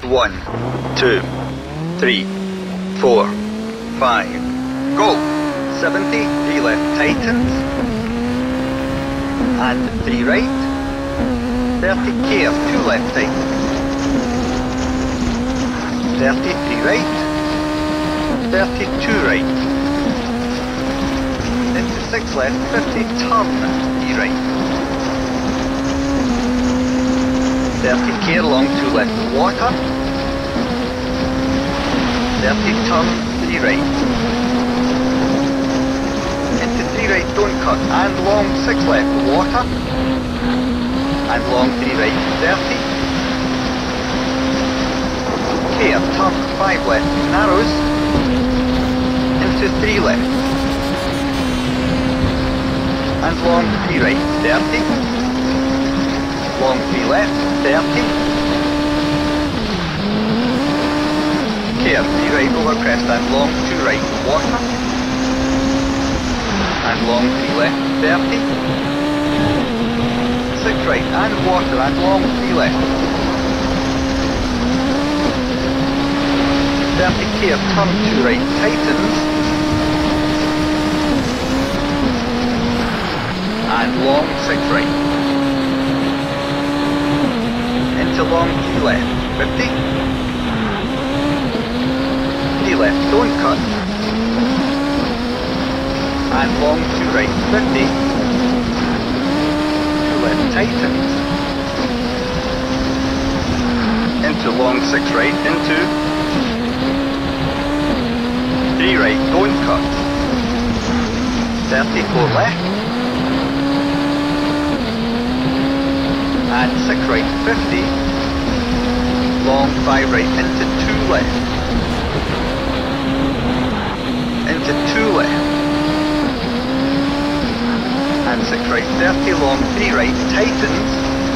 1, 2, 3, 4, 5, go! 70, 3 left tightens, and 3 right, 30 care, 2 left tightens, 30, 3 right, 32 right, into 6 left, 50, turn, 3 right, 30 care long, 2 left water, 30 turn, 3 right, into 3 right, don't cut, and long 6 left water, and long 3 right, 30, care, turn 5 left, narrows, into 3 left, and long 3 right, 30, long 3 left, 30, care, 3 right over crest, and long 2 right, water, and long 3 left, 30, 6 right, and water, and long 3 left, 30 care, turn 2 right, tightens, and long 6 right, into long 3 left, 50, 3 left, don't cut, and long 2 right, 50, 2 left, tightens, into long 6 right, into 3 right, don't cut, 34 left, and 6 right, 50, long 5 right, into 2 left, into 2 left, and 6 right, 30, long 3 right, tightens,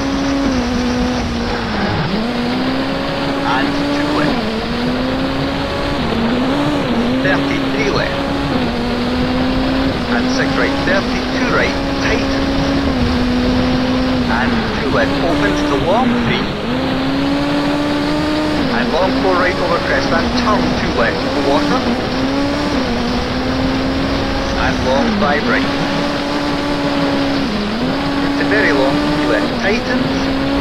and 2 left, 33 left, and 6 right, 32 right, tightens, and 2 left, opens to long 3, and long 4 right over crest, and turn 2 left, water, and long 5 right, into very long 3 left, tightens,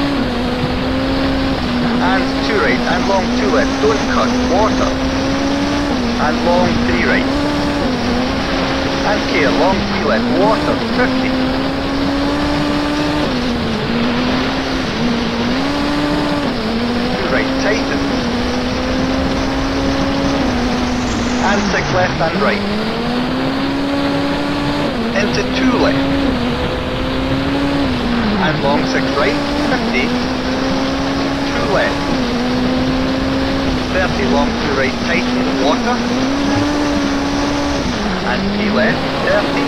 and 2 right, and long 2 left, don't cut, water, and long 3 right, and care, long 3 left, water, 50, 2 right, tightens, and 6 left and right, into 2 left, and long 6 right, 50, 2 left, 30, long 2 right, tightens, water, and 3 left, 30,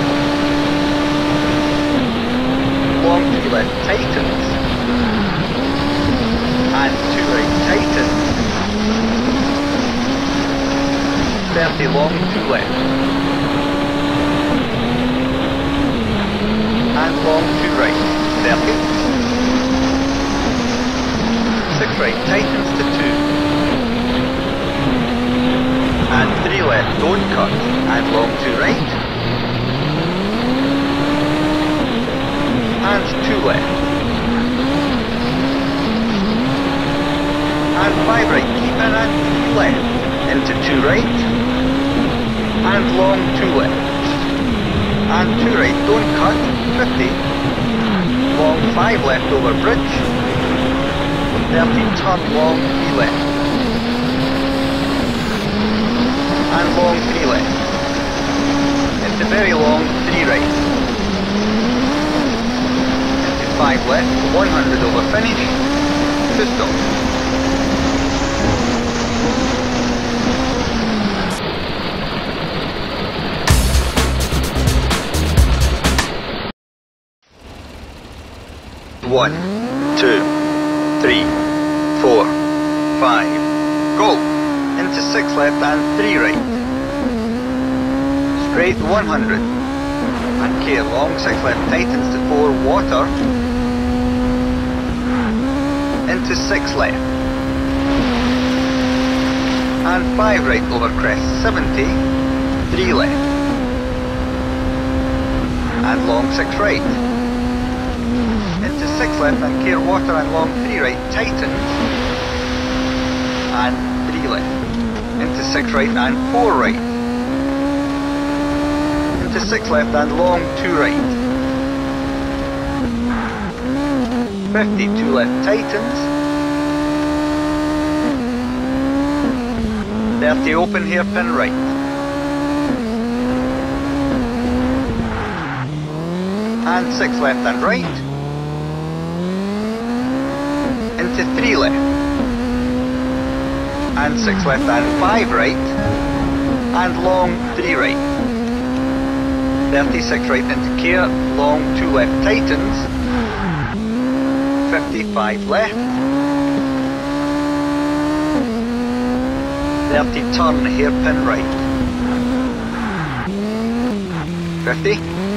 long 3 left, tightens, and 2 right, tightens, 30, long 2 left, and long 2 right, 30, 6 right, tightens to 2, and 3 left, don't cut, and long 2 right, and 2 left, and 5 right, keep in, and 3 left, into 2 right, and long 2 left, and 2 right, don't cut, 50, long 5 left over bridge, 30, turn long 3 left, and long 3 left, into very long 3 right, into 5 left, 100 over finish, to stop. One, 2, 3, 4, 5, go! Into 6 left and 3 right. Straight 100. And care long 6 left tightens to 4 water. Into 6 left. and 5 right over crest, 70, 3 left, and long 6 right, into 6 left and clear water and long 3 right, tightens, and 3 left, into 6 right and 4 right, into 6 left and long 2 right, 50, 2 left, tightens, 30 open hairpin right, and 6 left and right, into 3 left, and 6 left and 5 right, and long 3 right, 36 right into care, long 2 left, tightens, 55 left, 30 turn hairpin right, 50,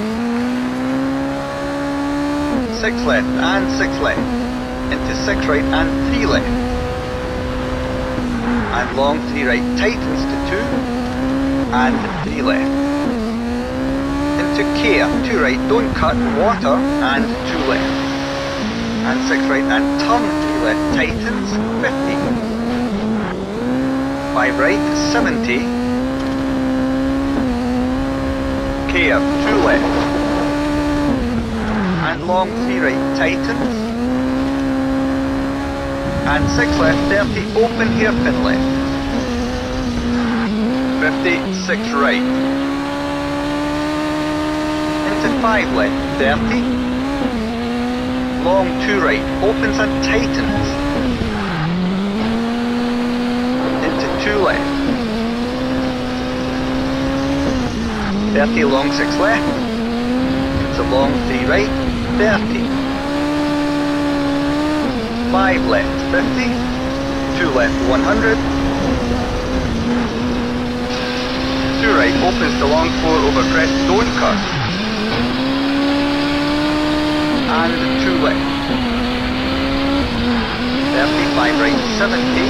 6 left and 6 left, into 6 right and 3 left, and long 3 right, tightens to 2, and 3 left, into care, 2 right, don't cut, water, and 2 left, and 6 right and turn 3 left, tightens, 50, 5 right, 70, care, 2 left, and long 3 right, tightens, and 6 left, 30, open hairpin left, 50, 6 right, into 5 left, 30, long 2 right, opens and tightens, into 2 left, 30 long 6 left, into long 3 right, 30, 5 left, 50, 2 left, 100, 2 right, opens to long 4 over crest, don't cut, and 2 left, 35 right, 70,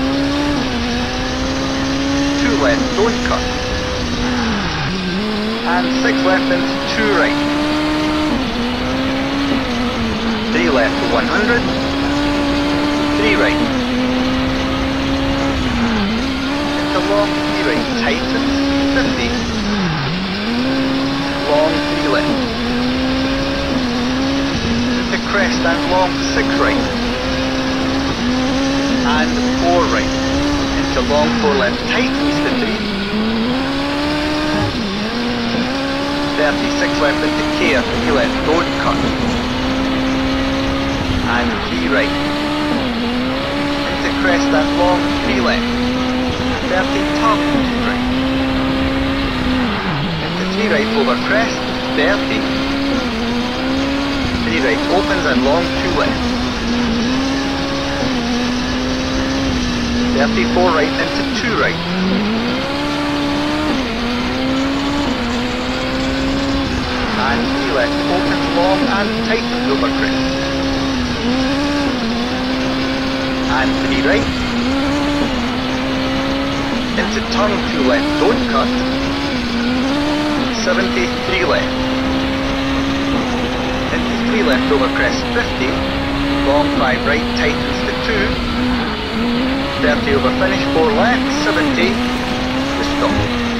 2 left, don't cut, and 6 left into 2 right, 3 left to 100, 3 right, into long 3 right, tightens, 50, long 3 left, into crest and long 6 right, and 4 right, into long 4 left, tightens to 3, 36 left into care, 3 left, don't cut, and 3 right, into crest and long 3 left, 30 turn 2 right, into 3 right over crest, 30, 3 right opens and long 2 left, 34 right into 2 right, and 3 left opens long and tightens over crest, and 3 right, into turn 2 left, don't cut, 73 left, into 3 left over crest, 50, long 5 right, tightens to 2, 30 over finish, 4 left, 70, to stop.